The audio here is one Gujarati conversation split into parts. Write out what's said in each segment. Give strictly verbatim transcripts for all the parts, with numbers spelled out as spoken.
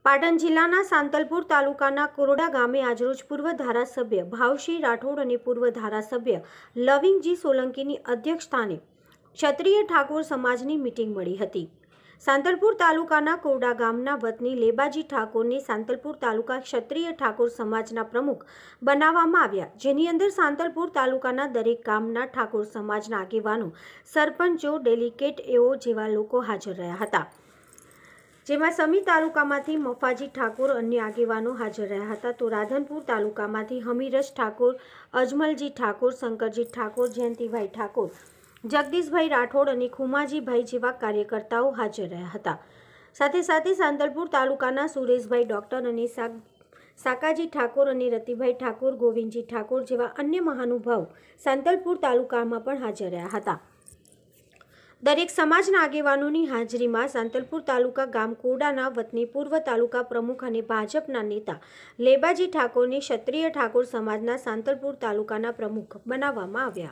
પાટણ જિલ્લાના સાંતલપુર તાલુકાના કોરડા ગામે આજરોજ પૂર્વ ધારાસભ્ય ભાવસિંહ રાઠોડ અને પૂર્વ ધારાસભ્ય લવિંગજી સોલંકીની અધ્યક્ષસ્થાને ક્ષત્રિય ઠાકોર સમાજની મીટિંગ મળી હતી। સાંતલપુર તાલુકાના કોરડા ગામના વતની લેબાજી ઠાકોરને સાંતલપુર તાલુકા ક્ષત્રિય ઠાકોર સમાજના પ્રમુખ બનાવવામાં આવ્યા, જેની અંદર સાંતલપુર તાલુકાના દરેક ગામના ઠાકોર સમાજના આગેવાનો, સરપંચો, ડેલિગેટ એઓ જેવા લોકો હાજર રહ્યા હતા, જેમાં સમી તાલુકામાંથી મફાજી ઠાકોર અન્ય આગેવાનો હાજર રહ્યા હતા। તો રાધનપુર તાલુકામાંથી હમીરજ ઠાકોર, અજમલજી ઠાકોર, શંકરજી ઠાકોર, જયંતિભાઈ ઠાકોર, જગદીશભાઈ રાઠોડ અને ખુમાજીભાઈ જેવા કાર્યકર્તાઓ હાજર રહ્યા હતા। સાથે સાથે સાંતલપુર તાલુકાના સુરેશભાઈ ડોક્ટર અને સાકાજી ઠાકોર અને રતિભાઈ ઠાકોર, ગોવિંદજી ઠાકોર જેવા અન્ય મહાનુભાવો સાંતલપુર તાલુકામાં પણ હાજર રહ્યા હતા। દરેક સમાજના આગેવાનોની હાજરીમાં સાંતલપુર તાલુકા ગામ કોરડાના વતની પૂર્વ તાલુકા પ્રમુખ અને ભાજપના નેતા લેબાજી ઠાકોરને ક્ષત્રિય ઠાકોર સમાજના સાંતલપુર તાલુકાના પ્રમુખ બનાવવામાં આવ્યા।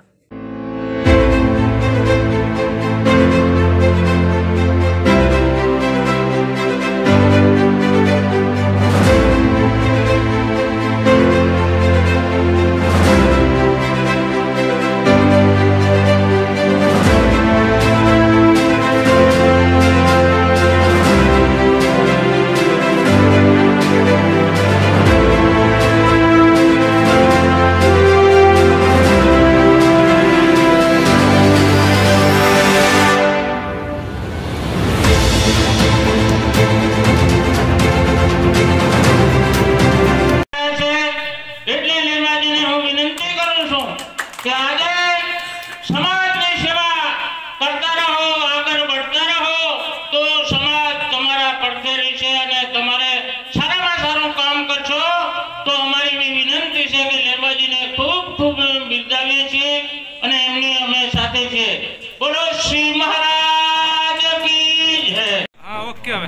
बोलो श्री महाराज की जय। हाँ ओके હવે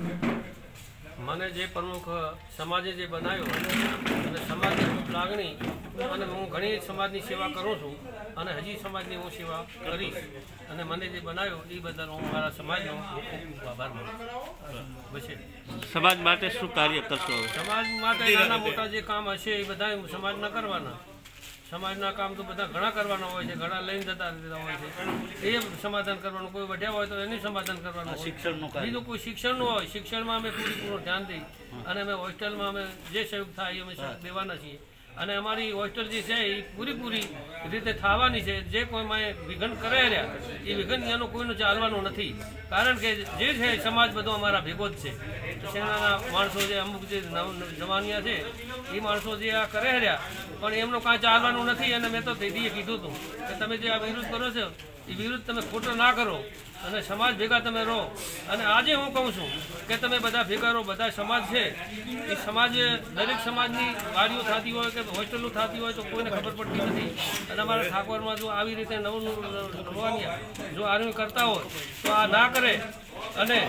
મને જે પ્રમુખ સમાજે જે બનાવ્યો અને સમાજની ખૂબ લાગણી અને હું ઘણી સમાજની સેવા કરું છું અને હજી સમાજની હું સેવા કરીશ અને મને જે બનાવ્યો એ બદલ હું મારા સમાજનો ખૂબ આભાર માનું છું। પછી સમાજ માટે શું કાર્ય કરશો? સમાજ માટે નાના મોટા જે કામ હશે એ બધા સમાજના કરવાના। સમાજના કામ તો બધા ઘણા કરવાના હોય છે, ઘણા લઈને જતા રહેતા હોય છે, એ સમાધાન કરવાનું, કોઈ વઢ્યા હોય તો એનું સમાધાન કરવાનું। શિક્ષણનું બીજું કોઈ શિક્ષણનું હોય, શિક્ષણમાં અમે પૂરેપૂરું ધ્યાન દઈ અને અમે હોસ્ટેલમાં અમે જે સહયોગ થાય એ અમે દેવાના છીએ અને અમારી હોસ્ટેલ જે છે એ પૂરેપૂરી રીતે થવાની છે। જે કોઈ માએ વિઘન કરે રહ્યા એ વિઘન એનો કોઈનું ચાલવાનું નથી, કારણ કે જે છે સમાજ બધો અમારા ભેગો જ છે। સેનાના માણસો જે અમુક જે જવાનિયા છે એ માણસો જે આ કરે રહ્યા પણ એમનું કાંઈ ચાલવાનું નથી અને મેં તો દીદીએ કીધું હતું કે તમે જે આ વિરોધ કરો છો એ વિરુદ્ધ તમે ખોટો ના કરો અને સમાજ ભેગા તમે રહો। અને આજે હું કહું છું કે તમે બધા ભેગા રહો, બધા સમાજ છે એ સમાજ દરેક સમાજની ગાડીઓ થતી હોય કે હોસ્ટેલો થતી હોય તો કોઈને ખબર પડતી નથી અને અમારા ઠાકોરમાં જો આવી રીતે નવું નવું જો આર્મી કરતા હોય તો આ ના કરે અને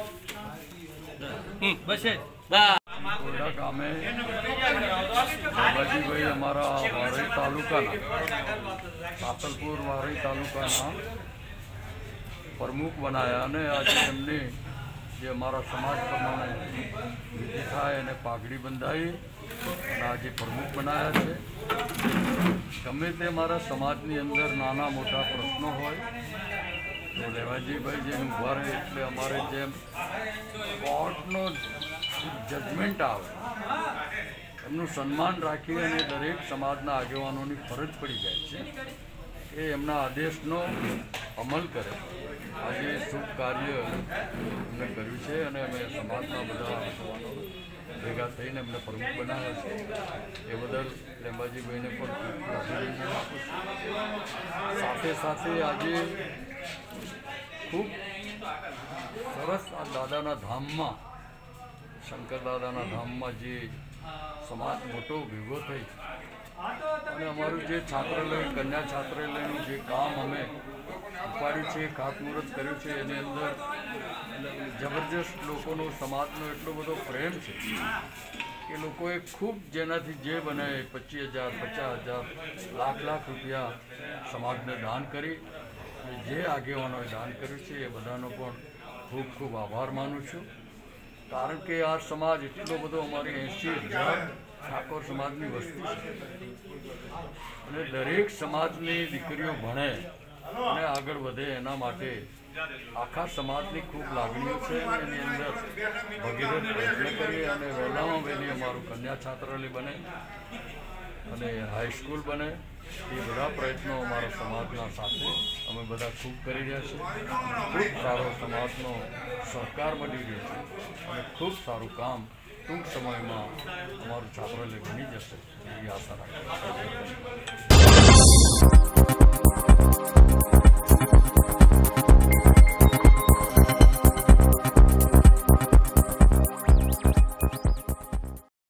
બસ કોરડા ગામે લેબાજીભાઈ અમારા વારઈ તાલુકાના સાંતલપુર વારઈ તાલુકાના પ્રમુખ બનાવ્યા અને આજે એમને જે અમારા સમાજ પ્રમાણે વિધિ થાય અને પાઘડી બંધાઈ અને આજે પ્રમુખ બનાવ્યા છે। ગમે તે મારા સમાજની અંદર નાના મોટા પ્રશ્નો હોય તો લેબાજીભાઈ જેને ઊભા રહે એટલે અમારે જેમ કોર્ટનો જજમેન્ટ આવે એમનું સન્માન રાખી અને દરેક સમાજના આગેવાનોની ફરજ પડી જાય છે કે એમના આદેશનો અમલ કરે। આજે શુભ કાર્ય એમને કર્યું છે અને અમે સમાજના બધા આગેવાનો ભેગા થઈને એમને પ્રમુખ બનાવ્યા છે, એ બદલ લેબાજીભાઈને પણ ખૂબ અભિનંદન આપું છું। સાથે સાથે આજે ખૂબ સરસ આ દાદાના ધામમાં, શંકર દાદાના ધામમાં જે સમાજ મોટો ભેગો થઈ અને અમારું જે છાત્રાલય, કન્યા છાત્રાલયનું જે કામ અમે ઉપાડ્યું છે, ખાતમુહૂર્ત કર્યું છે, એની અંદર જબરજસ્ત લોકોનો સમાજનો એટલો બધો પ્રેમ છે કે લોકોએ ખૂબ જેનાથી જે બને પચીસ હજાર પચાસ હજાર લાખ લાખ રૂપિયા સમાજને દાન કરી જે આગેવાનોએ દાન કર્યું છે એ બધાનો પણ ખૂબ ખૂબ આભાર માનું છું। કારણ કે આ સમાજ એટલો બધો અમારી એંશી હજાર ઠાકોર સમાજની વસ્તી છે અને દરેક સમાજની દીકરીઓ ભણે અને આગળ વધે એના માટે આખા સમાજની ખૂબ લાગણીઓ છે અને એની અંદર ભગીરથ પ્રયત્ન કરીએ અને વહેલામાં વહેલી અમારું કન્યા છાત્રાલય બને અને હાઈસ્કૂલ બને એ બધા પ્રયત્નો અમારા સમાજના સાથે અમે બધા ખૂબ કરી રહ્યા છીએ ખૂબ સારો સમાજનો સહકાર મળી રહ્યો છે અને ખૂબ સારું કામ ટૂંક સમયમાં અમારું છાત્રાલય બની જશે એવી આશા રાખીએ.